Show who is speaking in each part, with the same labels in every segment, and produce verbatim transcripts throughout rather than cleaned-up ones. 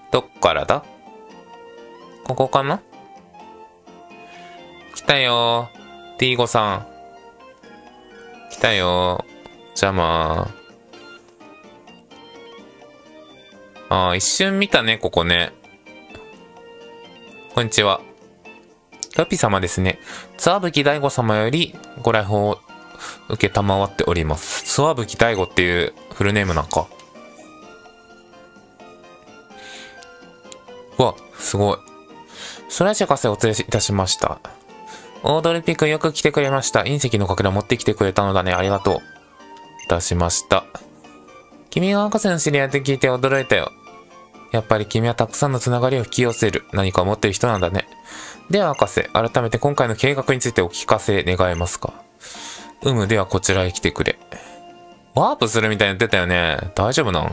Speaker 1: どっからだ？ここかな？来たよー。ティーゴさん。来たよー。じゃあまあ。ああ、一瞬見たね、ここね。こんにちは。ロピ様ですね。ツワブキ大悟様よりご来訪を受けたまわっております。ツワブキ大悟っていうフルネームなんか。うわ、すごい。ソラシ博士をお連れいたしました。オードルピ君よく来てくれました。隕石のかけら持ってきてくれたのだね。ありがとう。いたしました。君が博士の知り合いって聞いて驚いたよ。やっぱり君はたくさんのつながりを引き寄せる何かを持っている人なんだね。では博士、改めて今回の計画についてお聞かせ願えますか？うむ、ではこちらへ来てくれ。ワープするみたいに言ってたよね。大丈夫なん？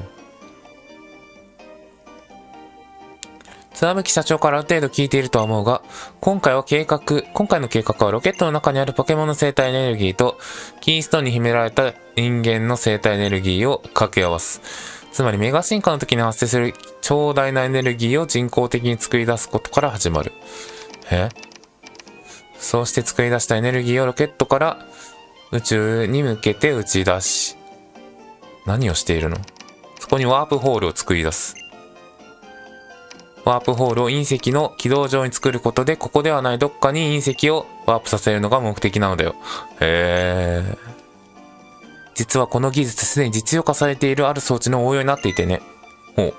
Speaker 1: 津波社長からある程度聞いているとは思うが、今回は計画、今回の計画はロケットの中にあるポケモンの生態エネルギーと、キーストーンに秘められた人間の生態エネルギーを掛け合わす。つまりメガ進化の時に発生する超大なエネルギーを人工的に作り出すことから始まる。え？そうして作り出したエネルギーをロケットから宇宙に向けて打ち出し、何をしているの？そこにワープホールを作り出す。ワープホールを隕石の軌道上に作ることで、ここではないどっかに隕石をワープさせるのが目的なのだよ。へー。実はこの技術すでに実用化されているある装置の応用になっていてね。ほう。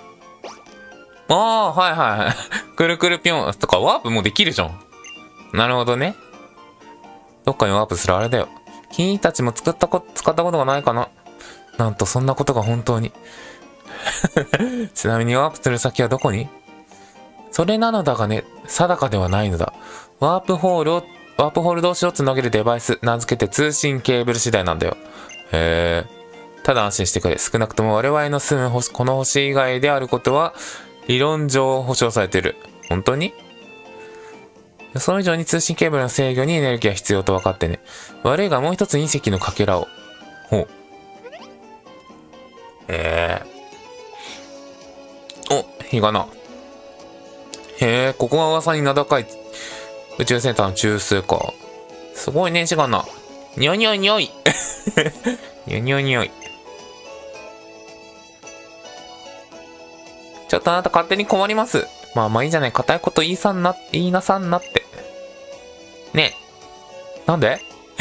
Speaker 1: ああ、はいはいはい。くるくるぴょんとかワープもできるじゃん。なるほどね。どっかにワープするあれだよ。君たちも作ったこ、使ったことがないかな？なんとそんなことが本当に。ちなみにワープする先はどこに？それなのだがね、定かではないのだ。ワープホールを、ワープホール同士をつなげるデバイス、名付けて通信ケーブル次第なんだよ。へえ。ただ安心してくれ。少なくとも我々の住む星、この星以外であることは、理論上保証されている。本当に？それ以上に通信ケーブルの制御にエネルギーが必要と分かってね。悪いがもう一つ隕石のかけらを。ほう。へえ。お、日がな。へえ、ここが噂に名高い宇宙センターの中枢か。すごいね、シガナ。にょにょにょい。にょにょにょい。ちょっとあなた勝手に困ります。まあまあいいじゃない。固いこと言いさんな、言いなさんなって。ねえ。なんで？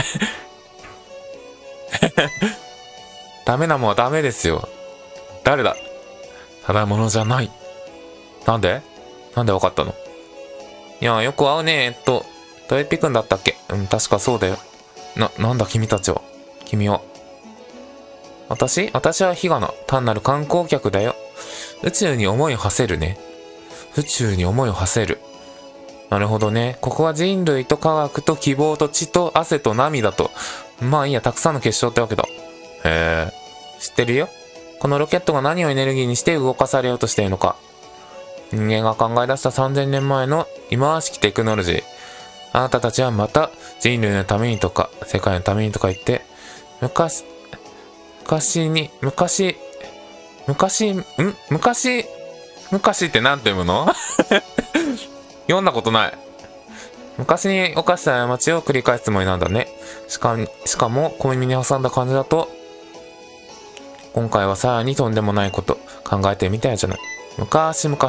Speaker 1: ダメなもんはダメですよ。誰だ？ただものじゃない。なんで？なんでわかったの？いや、よく会うね。えっと、トエピくんだったっけ？うん、確かそうだよ。な、なんだ君たちは。君は。私？私はヒガナ。単なる観光客だよ。宇宙に思いを馳せるね。宇宙に思いを馳せる。なるほどね。ここは人類と科学と希望と血と汗と涙と。まあいいや、たくさんの結晶ってわけだ。へえ。知ってるよ。このロケットが何をエネルギーにして動かされようとしているのか。人間が考え出したさんぜんねんまえの忌まわしきテクノロジー。あなたたちはまた人類のためにとか世界のためにとか言って昔昔に昔昔ん昔昔って何て読むの？読んだことない。昔に犯した過ちを繰り返すつもりなんだね。しかしかも小耳に挟んだ感じだと今回はさらにとんでもないこと考えてみたいじゃない。昔々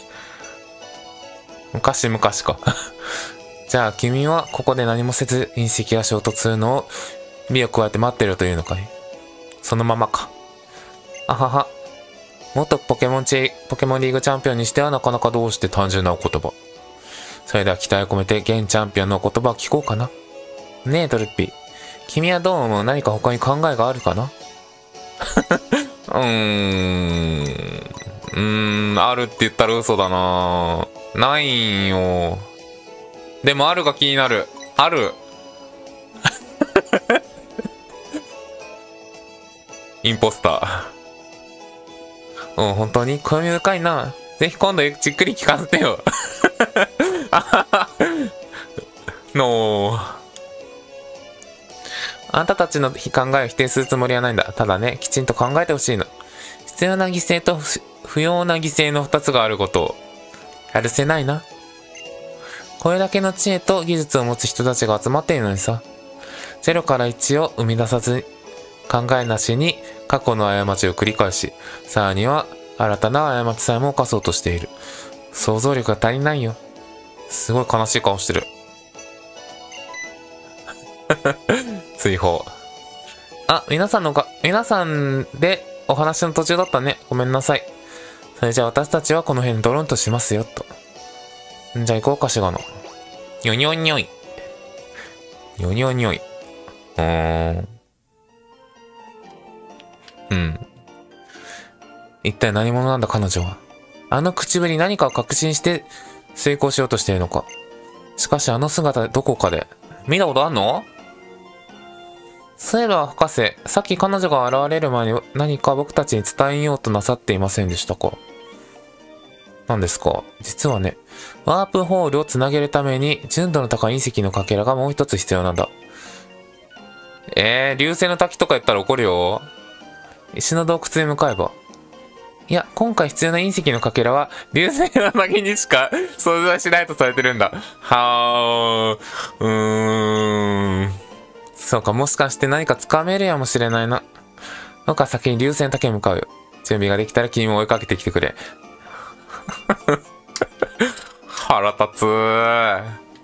Speaker 1: 昔々か。じゃあ君はここで何もせず隕石が衝突するのを指を加えて待ってるというのかい？そのままか。あはは。元ポケモンチー、ポケモンリーグチャンピオンにしてはなかなかどうして単純なお言葉。それでは期待を込めて現チャンピオンのお言葉を聞こうかな。ねえドルッピー。君はどう思う？何か他に考えがあるかな？うーん。うーん、あるって言ったら嘘だな。ないんよ。でもあるが気になる。ある。インポスター。うん、本当に興味深いな。ぜひ今度じっくり聞かせてよ。のー。あんたたちの考えを否定するつもりはないんだ。ただね、きちんと考えてほしいの。必要な犠牲と不不要な犠牲の二つがあることをやるせないな。これだけの知恵と技術を持つ人たちが集まっているのにさ。ゼロからいちを生み出さず、考えなしに過去の過ちを繰り返し、さらには新たな過ちさえも犯そうとしている。想像力が足りないよ。すごい悲しい顔してる。追放。あ、皆さんのか、皆さんでお話の途中だったね。ごめんなさい。それじゃあ私たちはこの辺ドロンとしますよ、と。んじゃあ行こうかしらの。にょにょにょい。にょにょにょい。うーん。うん。一体何者なんだ彼女は。あの口ぶり何かを確信して成功しようとしているのか。しかしあの姿どこかで。見たことあんの？そういえば博士、さっき彼女が現れる前に何か僕たちに伝えようとなさっていませんでしたか？何ですか？実はね、ワープホールをつなげるために純度の高い隕石のかけらがもう一つ必要なんだ。えー、流星の滝とか言ったら怒るよ。石の洞窟へ向かえば。いや、今回必要な隕石のかけらは流星の滝にしか存在しないとされてるんだ。はー、うーん。そうか、もしかして何か掴めるやもしれないな。僕は先に流星の滝へ向かうよ。準備ができたら君も追いかけてきてくれ。腹立つー。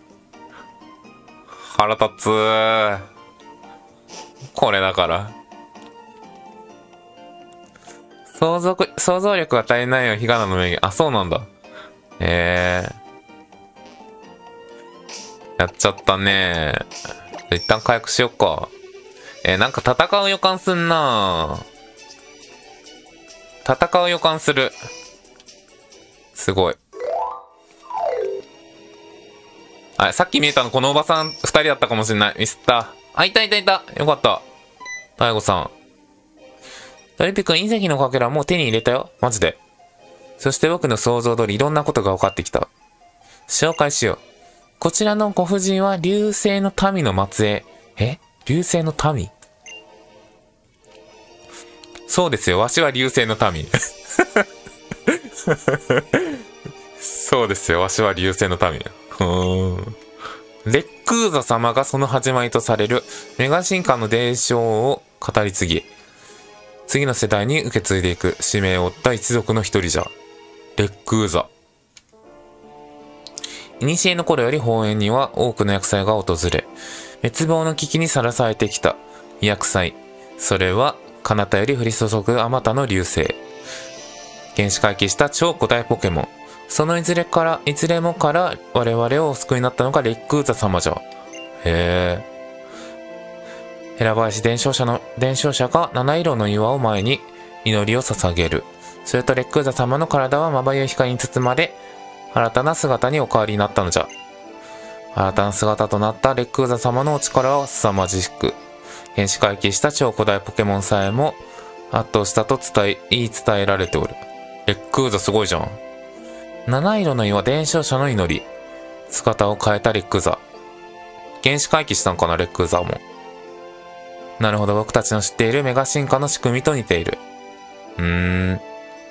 Speaker 1: 腹立つー。これだから。想像、想像力が足りないよ、ヒガナの名言。あ、そうなんだ。えー。やっちゃったねー。一旦回復しよっか。えー、なんか戦う予感すんなー。戦う予感する。すごい。あ、さっき見えたのこのおばさん二人だったかもしれない。ミスった。あ、いたいたいた。よかった。大悟さん。ドリピ君、隕石のかけらもう手に入れたよ。マジで。そして僕の想像通りいろんなことが分かってきた。紹介しよう。こちらのご婦人は流星の民の末裔。え？流星の民？そうですよ。わしは流星の民。そうですよ。わしは流星の民。うーん。レックーザ様がその始まりとされるメガ進化の伝承を語り継ぎ、次の世代に受け継いでいく使命を負った一族の一人じゃ。レックーザ。古の頃より方園には多くの厄災が訪れ、滅亡の危機にさらされてきた厄災。それは、彼方より降り注ぐあまたの流星。原始回帰した超古代ポケモン。そのいずれから、いずれもから我々をお救いになったのがレックーザ様じゃ。へえ。ヘラ林伝承者の、伝承者が七色の岩を前に祈りを捧げる。するとレックーザ様の体はまばゆい光に包まれ、新たな姿にお変わりになったのじゃ。新たな姿となったレックーザ様のお力は凄まじく、原始回帰した超古代ポケモンさえも圧倒したと伝え、言い伝えられておる。レックーザすごいじゃん。七色の岩伝承者の祈り。姿を変えたレックーザ。原始回帰したんかな、レックーザも。なるほど、僕たちの知っているメガ進化の仕組みと似ている。うーん。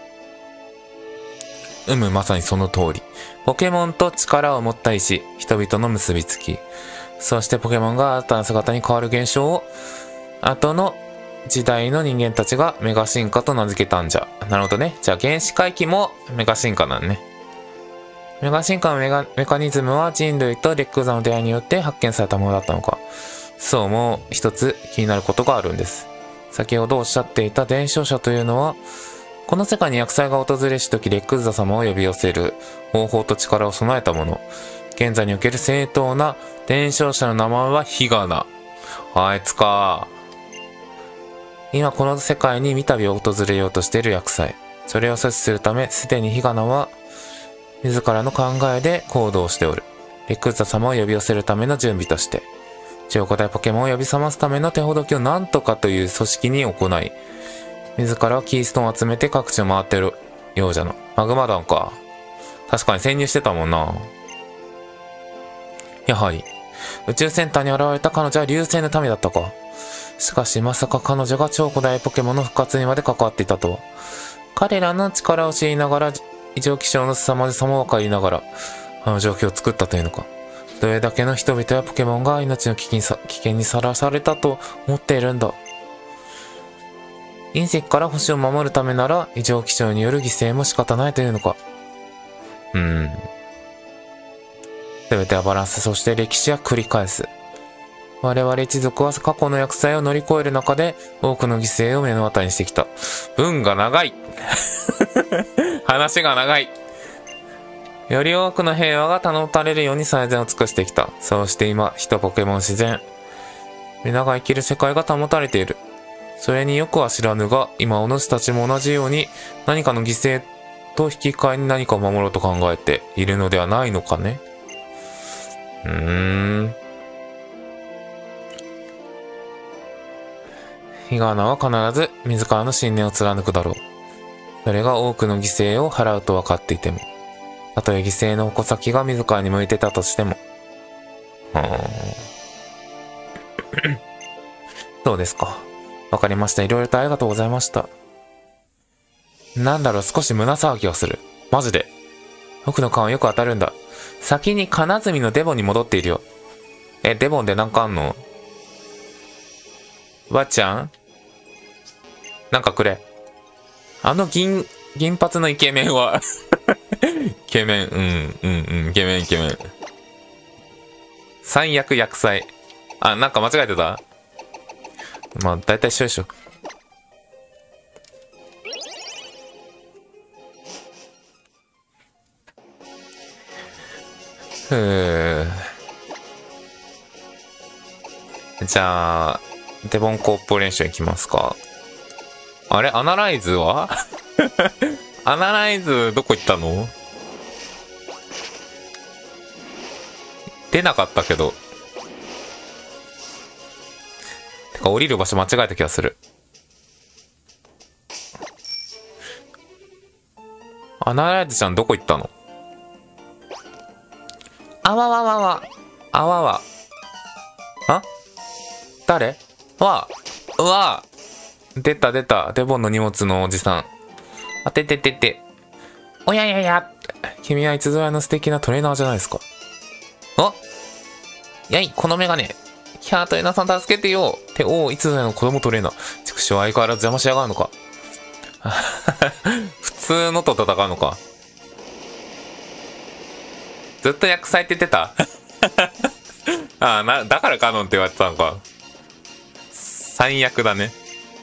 Speaker 1: うむ、まさにその通り。ポケモンと力を持った石、人々の結びつき。そしてポケモンが新たな姿に変わる現象を、後の時代の人間たちがメガ進化と名付けたんじゃ。なるほどね。じゃあ原始回帰もメガ進化なんね。メガ進化のメガメカニズムは人類とレックーザの出会いによって発見されたものだったのか。そう、もう一つ気になることがあるんです。先ほどおっしゃっていた伝承者というのは、この世界に厄災が訪れしときレックーザ様を呼び寄せる方法と力を備えたもの。現在における正当な伝承者の名前はヒガナ。あいつか。今この世界に三度訪れようとしている厄災。それを阻止するため、すでにヒガナは自らの考えで行動しておる。レックーザ様を呼び寄せるための準備として、超古代ポケモンを呼び覚ますための手ほどきをなんとかという組織に行い、自らはキーストーンを集めて各地を回ってるようじゃの。マグマ団か。確かに潜入してたもんな。やはり、宇宙センターに現れた彼女は流星の民だったか。しかしまさか彼女が超古代ポケモンの復活にまで関わっていたとは。 彼らの力を知りながら、異常気象の凄まじさも分かりながら、あの状況を作ったというのか。どれだけの人々やポケモンが命の危険にさ危険にさらされたと思っているんだ。隕石から星を守るためなら、異常気象による犠牲も仕方ないというのか。うーん。全てはバランス、そして歴史は繰り返す。我々一族は過去の厄災を乗り越える中で多くの犠牲を目の当たりにしてきた。文が長い話が長い。より多くの平和が保たれるように最善を尽くしてきた。そうして今、人、ポケモン、自然、皆が生きる世界が保たれている。それによくは知らぬが、今お主たちも同じように何かの犠牲と引き換えに何かを守ろうと考えているのではないのかね。うーん。ヒガーナは必ず自らの信念を貫くだろう。それが多くの犠牲を払うと分かっていても。たとえ犠牲の矛先が自らに向いてたとしても。うーん。そうですか。わかりました。いろいろとありがとうございました。なんだろう、少し胸騒ぎがする。マジで。僕の勘はよく当たるんだ。先に金積みのデボンに戻っているよ。え、デボンでなんかあんの？わっちゃん？なんかくれ。あの銀、銀髪のイケメンはイケメン、うん、うん、うん、イケメン、イケメン。三役薬剤。あ、なんか間違えてた？まあ、だいたい一緒でしょ。ふぅ。じゃあ、デボンコーポレーションいきますか。あれアナライズはアナライズどこ行ったの？出なかったけど。てか降りる場所間違えた気がする。アナライズちゃんどこ行ったの？あわわわわ。あわわ。あ？誰？わ。うわ。出た出た。デボンの荷物のおじさん。あてててて。おややや。君はいつぞやの素敵なトレーナーじゃないですか。あ？やい、このメガネ。キャートレーナーさん助けてよ。って、おお、いつぞやの子供トレーナー。畜生相変わらず邪魔しやがるのか。普通のと戦うのか。ずっと薬剤って言ってたああ、な、だからカノンって言われてたのか。最悪だね。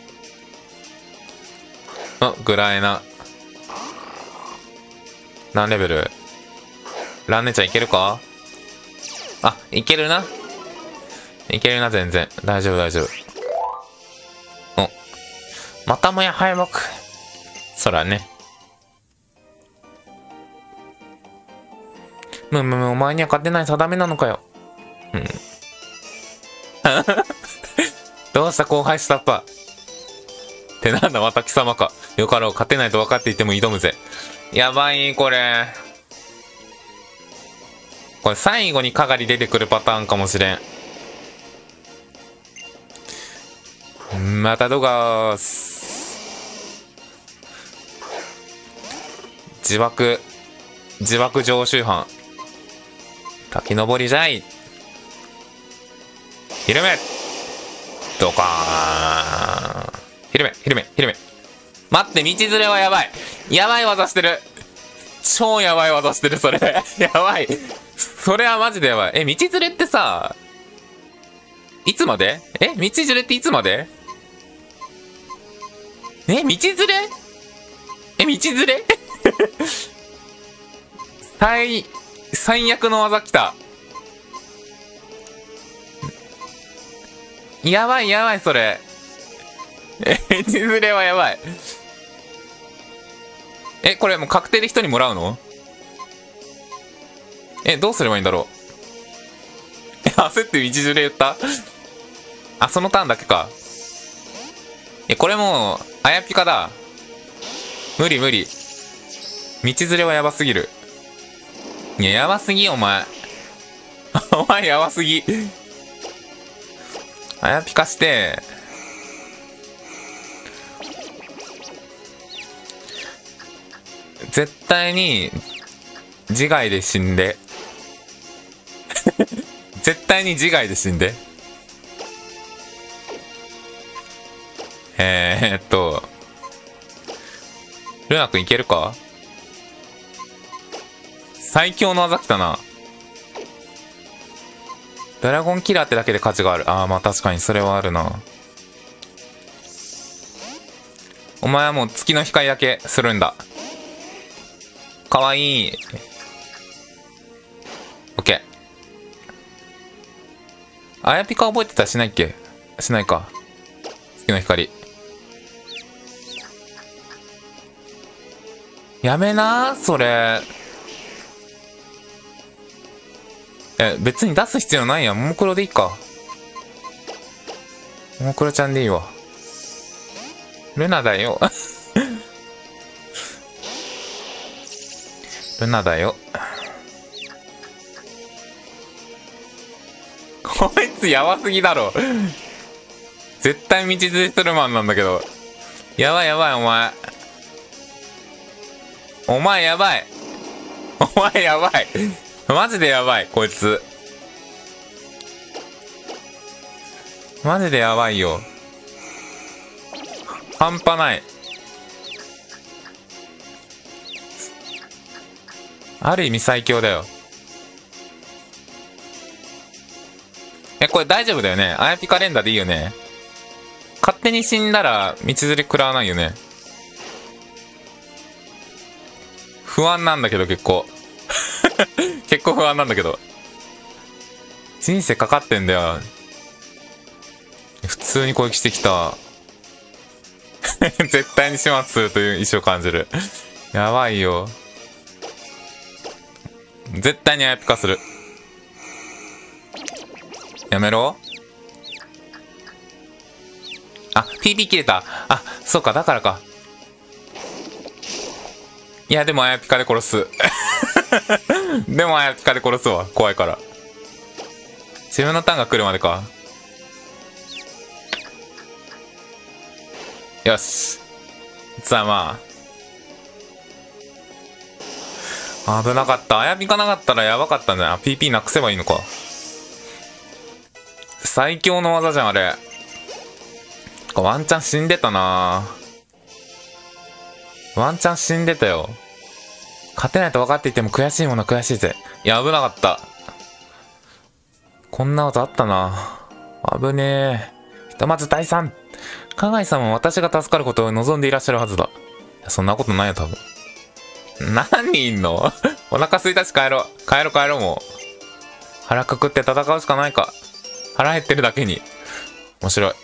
Speaker 1: あ、グラエナ。何レベル？ランネちゃんいけるか？あ、いけるな。いけるな、全然。大丈夫、大丈夫。お。またもや敗北。そらね。むむむ、お前には勝てない定めなのかよ。うん。どうした後輩下っ端。ってなんだ、また貴様か。よかろう、勝てないと分かっていても挑むぜ。やばい、これ。これ最後にかがり出てくるパターンかもしれん。またどがーす。自爆。自爆常習犯。滝登りじゃい。ひるめドカーン。ひるめ、ひるめ、ひるめ。待って、道連れはやばい。やばい技してる。超やばい技してる、それ。やばい。それはマジでやばい。え、道連れってさ、いつまで？え、道連れっていつまで？え、道連れ？え、道連れ最、最悪の技来た。やばいやばい、それ。え、道連れはやばい。え、これもう確定で人にもらうの？え、どうすればいいんだろう。え、焦って道連れ言った？あ、そのターンだけか。え、これもう、あやぴかだ。無理無理。道連れはやばすぎる。いや、やばすぎ、お前。お前やばすぎ。あやぴかして、 絶対に、自害で死んで。絶対に自害で死んで。えー、っと。ルナ君いけるか？最強の技来たな。ドラゴンキラーってだけで価値がある。ああ、まあ確かにそれはあるな。お前はもう月の光だけするんだ。かわいい。オッケー。あやピカ覚えてたしないっけ？しないか。月の光。やめな、それ。え、別に出す必要ないやん。ももクロでいいか。ももクロちゃんでいいわ。ルナだよ。ルナだよ。こいつやばすぎだろ。絶対道連れするマンなんだけど。やばいやばいお前。お前やばい。お前やばい。マジでやばい、こいつ。マジでやばいよ。半端ない。ある意味最強だよ。え、これ大丈夫だよね。あやピカ連打でいいよね。勝手に死んだら道連れ食らわないよね。不安なんだけど結構。結構不安なんだけど。人生かかってんだよ。普通に攻撃してきた。絶対に始末するという意志を感じる。やばいよ。絶対にあやピカする。やめろ。あ、ピーピー 切れた。あ、そうか、だからか。いや、でもあやピカで殺す。でもあやピカで殺すわ。怖いから。自分のターンが来るまでか。よし。さあまあ。危なかった。あやピカなかったらやばかったんじゃない？あ、ピーピー なくせばいいのか。最強の技じゃん、あれ。ワンチャン死んでたな。ワンチャン死んでたよ。勝てないと分かっていても悔しいものは悔しいぜ。いや、危なかった。こんな技あったな。危ねえ。ひとまず第三。加賀井さんは私が助かることを望んでいらっしゃるはずだ。いや、そんなことないよ、多分。何人いんの？お腹空いたし帰ろう。帰ろう帰ろうもう。腹くくって戦うしかないか。腹減ってるだけに。面白い。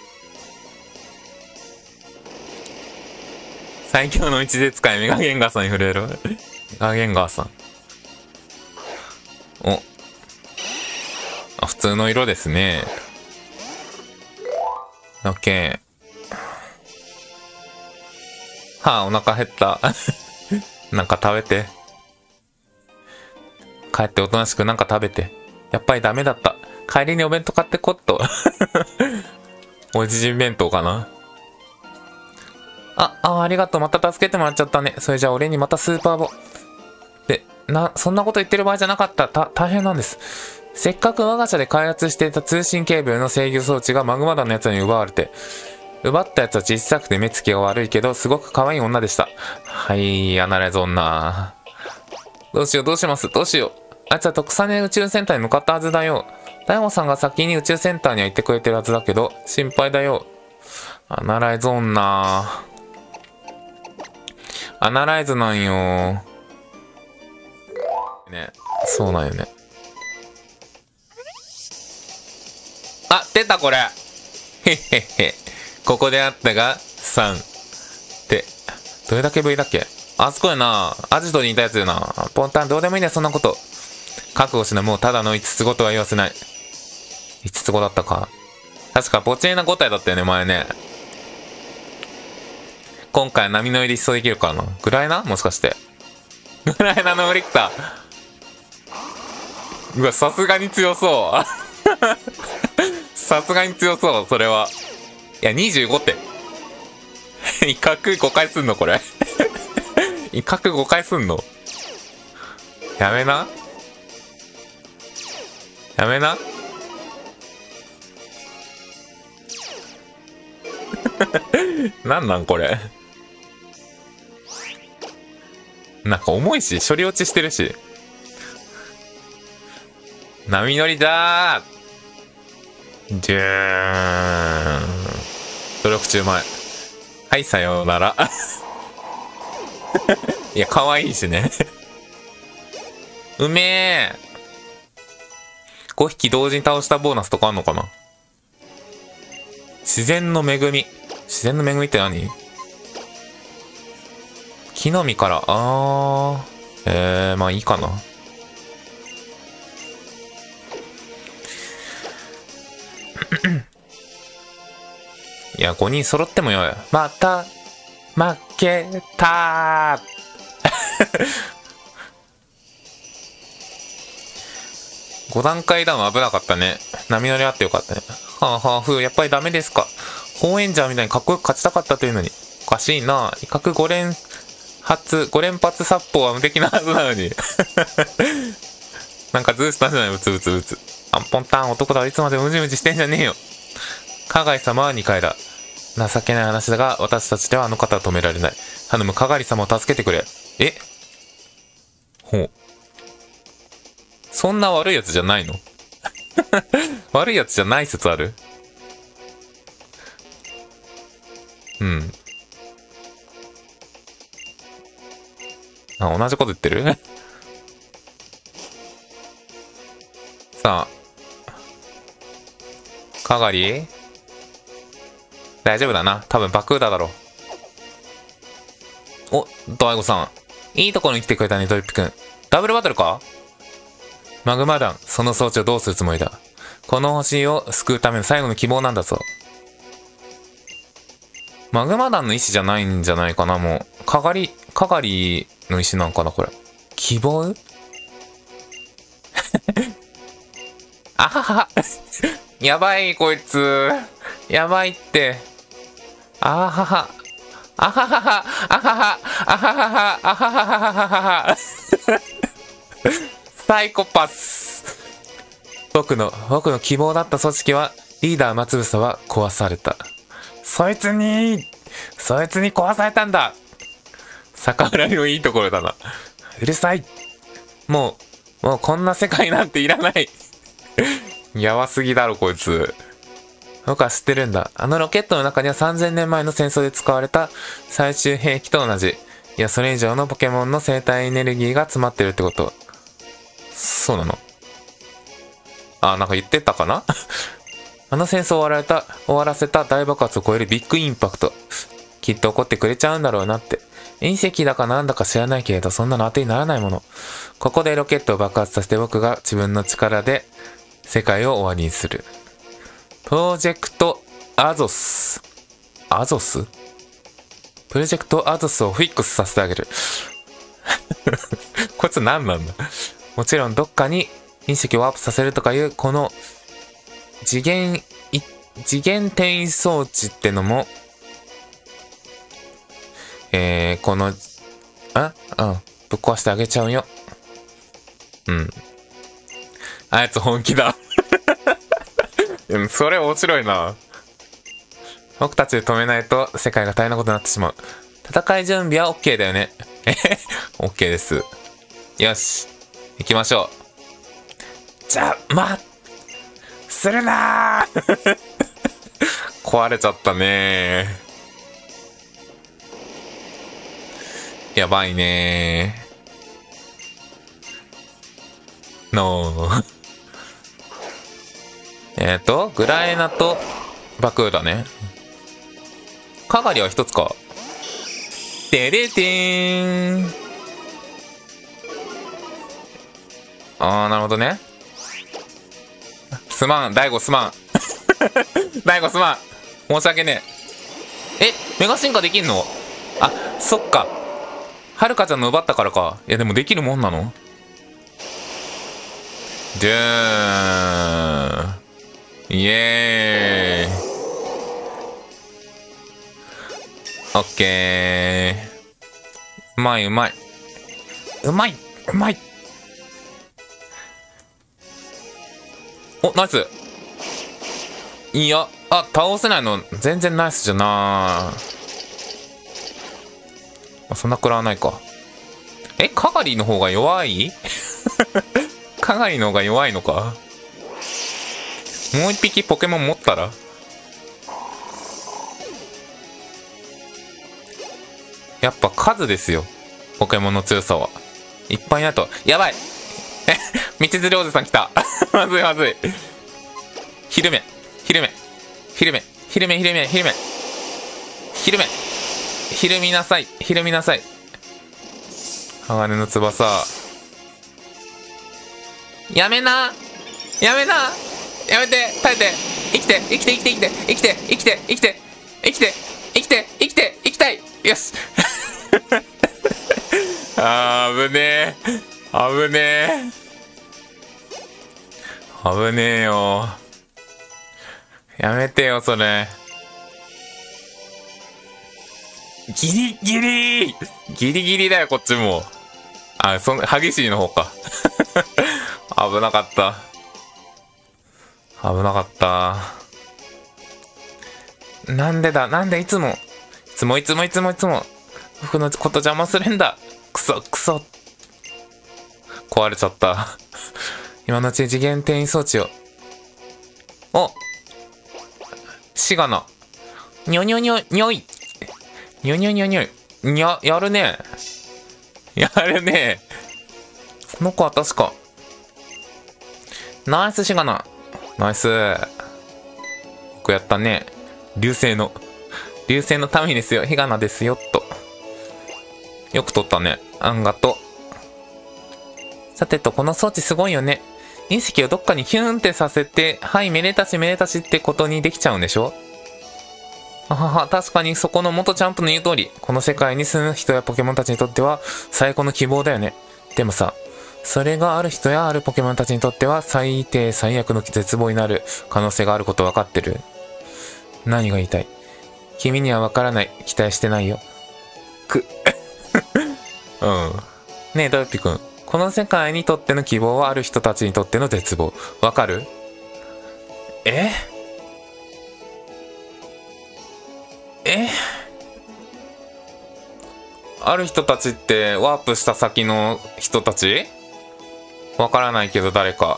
Speaker 1: 最強の一で使いメガゲンガーさんに触れる。メガゲンガーさん。お。あ、普通の色ですね。オッケー。はあ、お腹減った。なんか食べて。帰っておとなしくなんか食べて。やっぱりダメだった。帰りにお弁当買ってこっと。おじじん弁当かな。あ、あ、ありがとう。また助けてもらっちゃったね。それじゃあ俺にまたスーパーボ。で、な、そんなこと言ってる場合じゃなかった。た、大変なんです。せっかく我が社で開発していた通信ケーブルの制御装置がマグマ団のやつに奪われて、奪ったやつは小さくて目つきが悪いけど、すごく可愛い女でした。はい、アナライズ女。どうしよう、どうします、どうしよう。あいつは特産で宇宙センターに向かったはずだよ。大門さんが先に宇宙センターには行ってくれてるはずだけど、心配だよ。アナライズ女。アナライズなんよ。ね、そうなんよね。あ、出たこれ。へっへっへ。ここであったが、さん。って、どれだけぶりだっけ？あそこやな。アジトにいたやつよな。ポンタンどうでもいいね、そんなこと。覚悟しな、もうただの五つ子とは言わせない。五つ子だったか。確かポチーナご体だったよね、前ね。今回波の入り一層できるかな。グライナ？もしかして。グライナのフリクター。うわ、さすがに強そう。さすがに強そう、それは。いや、にじゅうごって。かっこいいごかいすんのこれ。 威嚇ごかいすんの？やめな。やめな。なんなんこれ。なんか重いし、処理落ちしてるし。波乗りだー。じゅーん。努力中前。はい、さようなら。いや、可愛いしね。うめー。ごひき同時に倒したボーナスとかあんのかな。自然の恵み。自然の恵みって何？木の実から、あー。えー、まあいいかな。いや、ごにん揃ってもよい。また、負けたー。ご段階ダウン危なかったね。波乗りあってよかったね。はあはあ、ふう、やっぱりダメですか。ホーエンジャーみたいにかっこよく勝ちたかったというのに。おかしいな。威嚇ご連発、ご連発殺法は無敵なはずなのに。なんかズースタじゃない、うつうつうつ。アンポンタン、男だはいつまでもムジムジしてんじゃねえよ。加害様はにかいだ。情けない話だが、私たちではあの方は止められない。頼む、加害様を助けてくれ。え？ほう。そんな悪いやつじゃないの？悪いやつじゃない説ある？うん。あ、同じこと言ってる？さあ。かがり？大丈夫だな。多分バクーダだろう。お、ドワイゴさん。いいところに来てくれたね、ドリップくん。ダブルバトルか？マグマ団、その装置をどうするつもりだ？この星を救うための最後の希望なんだぞ。マグマ団の意志じゃないんじゃないかな、もう。かがり、かがりの意志なんかな、これ。希望？あはは。やばい、こいつ。やばいって。あはは。あははは。あはは。あははは。あははははは。サイコパス。僕の、僕の希望だった組織は、リーダー松房は壊された。そいつに、そいつに壊されたんだ。逆らいのいいところだな。うるさい。もう、もうこんな世界なんていらない。やばすぎだろ、こいつ。僕は知ってるんだ。あのロケットの中にはさんぜんねんまえの戦争で使われた最終兵器と同じ。いや、それ以上のポケモンの生態エネルギーが詰まってるってこと。そうなの？あ、なんか言ってたかな。あの戦争を終わられた、終わらせた大爆発を超えるビッグインパクト。きっと起こってくれちゃうんだろうなって。隕石だかなんだか知らないけれど、そんなの当てにならないもの。ここでロケットを爆発させて僕が自分の力で世界を終わりにする。プロジェクトアゾス。アゾス？プロジェクトアゾスをフィックスさせてあげる。こいつ何なんだ？もちろんどっかに隕石をワープさせるとかいう、この次元、次元転移装置ってのも、えー、この、あうん、ぶっ壊してあげちゃうよ。うん。あいつ本気だ。うん、それ面白いな。僕たちで止めないと世界が大変なことになってしまう。戦い準備は OK だよね。えへへ、OK です。よし。行きましょう。じゃあ、ま、するなー。壊れちゃったねー。やばいねー。のー。えっと、グラエナとバクーだね。かがりは一つか。てれてーん。あー、なるほどね。すまん、大悟すまん。大悟すまん。申し訳ねえ。え、メガ進化できんの？あ、そっか。はるかちゃんの奪ったからか。いや、でもできるもんなの？じゅーん。イエーイ。オッケー。 まいうまい。うまいうまい。お、ナイス。いや、あ、倒せないの全然ナイスじゃなー。そんな食らわないか。え、カガリの方が弱いカガリの方が弱いのか。もう一匹ポケモン持ったら。やっぱ数ですよ、ポケモンの強さは。いっぱいいないとやばい。え、道連れおじさん来た。まずいまずい。昼目昼目昼目昼目昼目昼目昼目昼見なさい昼見なさい。鋼の翼。やめなやめなやめて耐えて生きて生きて生きて生きて生きて生きて生きて生きて生きて生きて生きたい。よし。あー、危ねえ危ねえ危ねえよ。やめてよそれ。ギリギリギリギリだよこっちも。あ、その激しいの方か。危なかった危なかった。なんでだなんでいつもいつもいつもいつもいつも僕のこと邪魔するんだ。クソクソ。壊れちゃった。今のうちに次元転移装置を。お、シガナ。にょにょにょにょいにょにょにょにょい。にゃ、やるねやるね。この子は確かナイスシガナ。ナイス。こうやったね。流星の流星の民ですよ。ヒガナですよと。よく取ったね。あんがと。さてと、この装置すごいよね。隕石をどっかにヒューンってさせて、はい、めでたしめでたしってことにできちゃうんでしょ。あはは、確かにそこの元チャンプの言う通り、この世界に住む人やポケモンたちにとっては最高の希望だよね。でもさ、それがある人やあるポケモンたちにとっては最低最悪の絶望になる可能性があること分かってる？何が言いたい？君には分からない。期待してないよ。く。うん。ねえ、ドルピ君。この世界にとっての希望はある人たちにとっての絶望。わかる？え？え？ある人たちってワープした先の人たち？わからないけど誰か。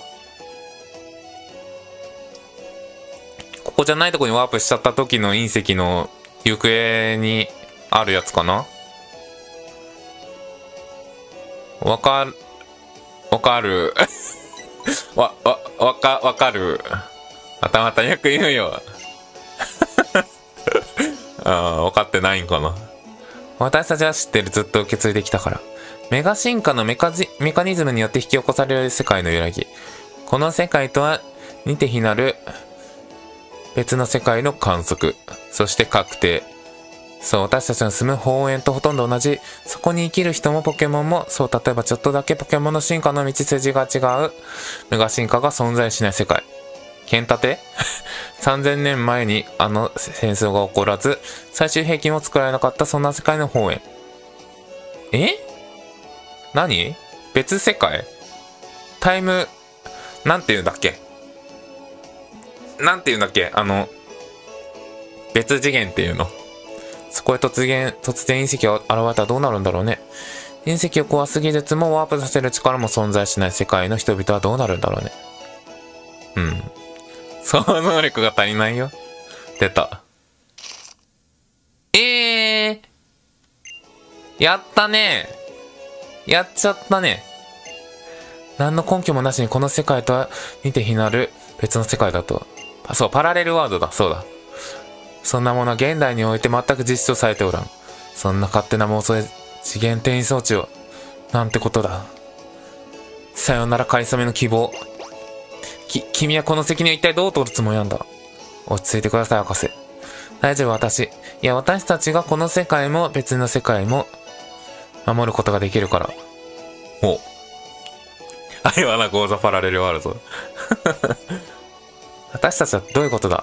Speaker 1: ここじゃないとこにワープしちゃった時の隕石の行方にあるやつかな？わかる。わかる。わ、わ、わか、わかる。またまたよく言うよ。ああ、わかってないんかな。私たちは知ってる。ずっと受け継いできたから。メガ進化のメカジ、メカニズムによって引き起こされる世界の揺らぎ。この世界とは似て非なる別の世界の観測。そして確定。そう、私たちの住む方園とほとんど同じ。そこに生きる人もポケモンも、そう、例えばちょっとだけポケモンの進化の道筋が違う。メガ進化が存在しない世界。剣立てさんぜんねんまえにあの戦争が起こらず、最終兵器も作られなかったそんな世界の方園。え？何？別世界？タイム、なんて言うんだっけ？なんて言うんだっけ？あの、別次元っていうの。そこへ突然、突然隕石が現れたらどうなるんだろうね。隕石を壊す技術もワープさせる力も存在しない世界の人々はどうなるんだろうね。うん。その能力が足りないよ。出た。えー。やったね。やっちゃったね。何の根拠もなしにこの世界とは似て非なる別の世界だと。あ、そう、パラレルワールドだ。そうだ。そんなものは現代において全く実証されておらん。そんな勝手な妄想で次元転移装置を。なんてことだ。さよならかりそめの希望。き、君はこの責任を一体どう取るつもりなんだ。落ち着いてください、博士。大丈夫、私。いや、私たちがこの世界も別の世界も守ることができるから。お。あれはな、ゴーザパラレルワールド。私たちはどういうことだ？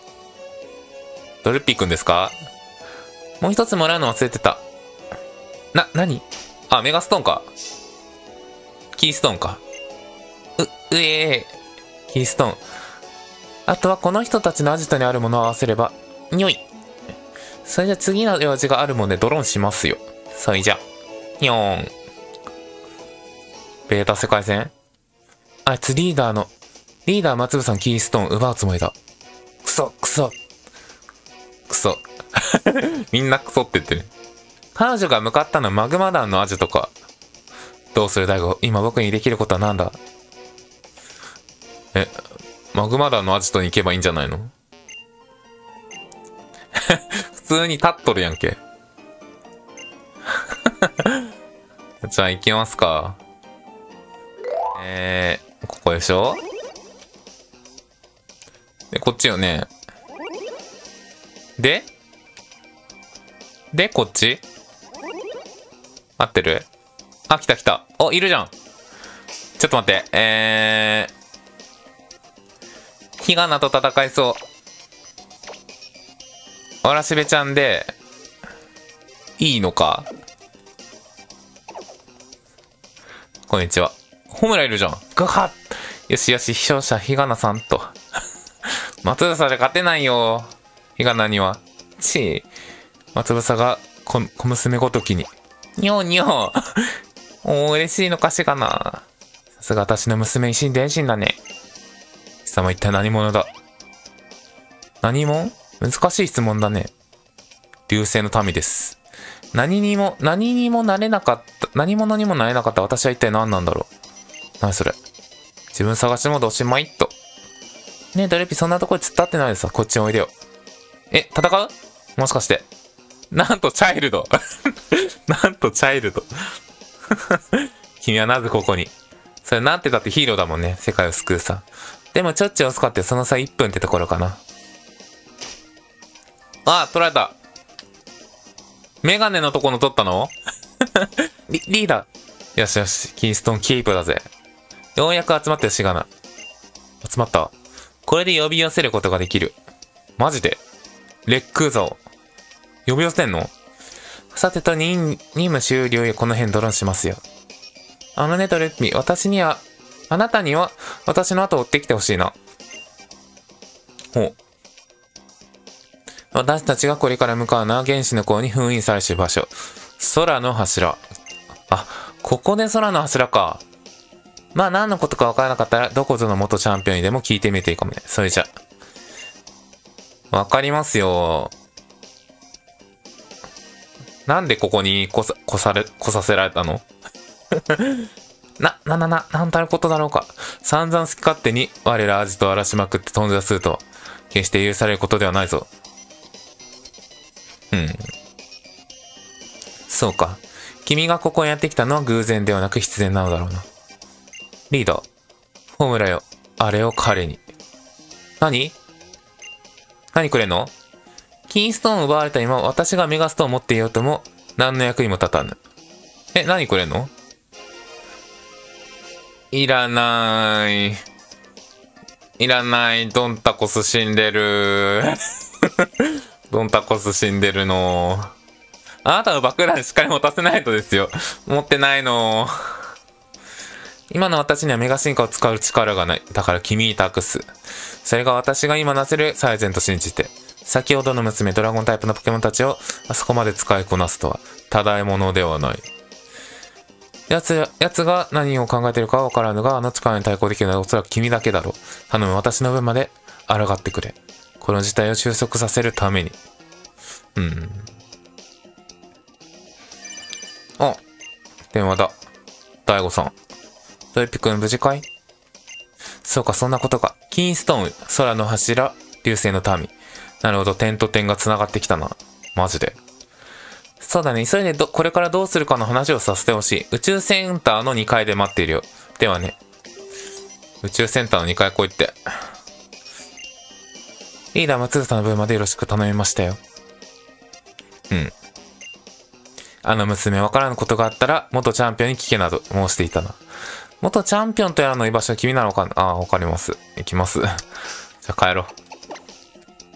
Speaker 1: ドルッピーくんですか？もう一つもらうの忘れてた。 な、なに？あ、メガストーンか。キーストーンか。う、うえー。キーストーン。あとはこの人たちのアジトにあるものを合わせれば、にょい。それじゃ次の用事があるもんでドローンしますよ。それじゃ。にょーん。ベータ世界線？あいつリーダーの、リーダー松部さんキーストーン奪うつもりだ。クソ、クソ。クソ。みんなクソって言ってる。彼女が向かったのはマグマ団のアジトか。どうする大悟、今僕にできることは何だ？え、マグマ団のアジトに行けばいいんじゃないの？普通に立っとるやんけ。じゃあ行きますか。えー、ここでしょ？で、こっちよね。でで、こっち合ってる？あ、来た来た。お、いるじゃん。ちょっと待って。えー、ヒガナと戦いそう。わらしべちゃんで、いいのか？こんにちは。ホムラいるじゃん。ガハッ。よしよし、勝者ヒガナさんと。松房じゃ勝てないよ。ヒガナには。ちー。松房が小、小娘ごときに。にょーにょー。おー、嬉しいのかしかな。さすが私の娘維新伝心だね。貴様一体何者だ？何者？難しい質問だね。流星の民です。何にも、何にもなれなかった、何者にもなれなかった私は一体何なんだろう。何それ。自分探しモードおしまいっと。ねえ、ドレピそんなところに突っ立ってないでさ。こっちにおいでよ。え、戦う？もしかして。なんとチャイルド。なんとチャイルド。君はなぜここに？それなんてだってヒーローだもんね。世界を救うさ。でもちょっちゅう遅かってその差いっぷんってところかな。ああ、取られた。メガネのとこの取ったの？リ、リーダー。よしよし、キーストーンキープだぜ。ようやく集まったよ、シガナ。集まった。これで呼び寄せることができる。マジで？レックーザを。呼び寄せんの？さてと、任、任務終了へこの辺ドローンしますよ。あのね、ドレッピ、私には、あなたには、私の後を追ってきてほしいな。ほう。私たちがこれから向かうのは原子の港に封印されし場所。空の柱。あ、ここで空の柱か。まあ何のことかわからなかったら、どこぞの元チャンピオンにでも聞いてみていいかもね。それじゃ。わかりますよ。なんでここにこさ、こされ、こさせられたの？な、な、な、な、なんたることだろうか。散々好き勝手に我らアジトを荒らしまくって頓挫すると、決して許されることではないぞ。うん。そうか。君がここにやってきたのは偶然ではなく必然なのだろうな。リーダー。ホムラよ。あれを彼に。何？何くれんの？キーストーンを奪われた今、私がメガストーンを持っていようとも、何の役にも立たぬ。え、何くれんの？いらない。いらない。ドンタコス死んでる。ドンタコス死んでるの。あなたの爆弾しっかり持たせないとですよ。持ってないの。今の私にはメガ進化を使う力がない。だから君に託す。それが私が今なせる最善と信じて。先ほどの娘ドラゴンタイプのポケモンたちをあそこまで使いこなすとは、ただえものではない。奴、奴が何を考えているかはわからぬが、あの力に対抗できるのはおそらく君だけだろう。頼む、私の分まで抗ってくれ。この事態を収束させるために。うん。あ、電話だ。大悟さん。ドエピ君無事かい？そうか、そんなことか。キーストーン、空の柱、流星の民。なるほど、点と点が繋がってきたな。マジで。そうだね、急いでど、これからどうするかの話をさせてほしい。宇宙センターのにかいで待っているよ。ではね。宇宙センターのにかい来いって。リーダー松田の分までよろしく頼みましたよ。うん。あの娘わからぬことがあったら、元チャンピオンに聞けなど申していたな。元チャンピオンとやらの居場所は君なのかな？ああ、わかります。行きます。じゃあ帰ろう。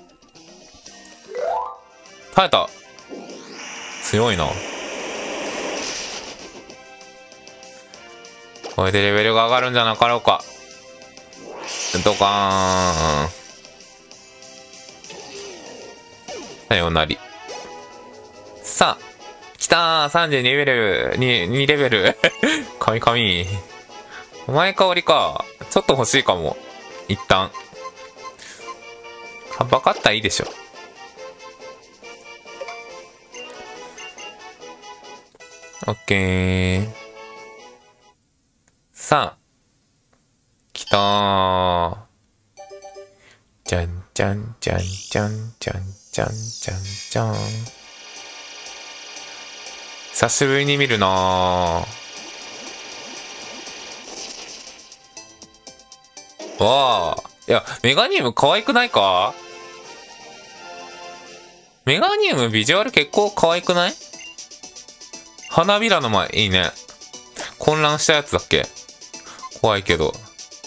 Speaker 1: 耐えた。強いな。 これでレベルが上がるんじゃなかろうか。ドカーン。さよなり。さあ、きたー !さんじゅうに レベル、に、にレベル。神々。お前香りか。ちょっと欲しいかも。一旦。カッパ買ったらいいでしょ。オッケー。さあ。きたー。じゃんじゃんじゃんじゃんじゃんじゃんじゃんじゃん。久しぶりに見るなぁ。わあ。いや、メガニウム可愛くないか？メガニウムビジュアル結構可愛くない？花びらの前、いいね。混乱したやつだっけ？怖いけど。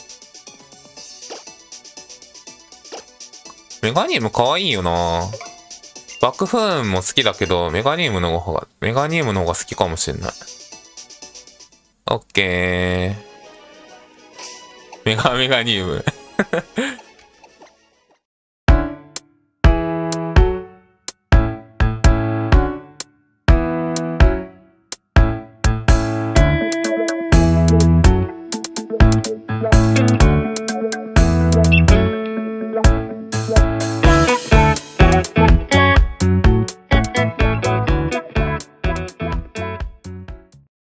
Speaker 1: メガニウム可愛いよな。バックフーンも好きだけど、メガニウムの方が、メガニウムの方が好きかもしれない。オッケー。メガメガニウム。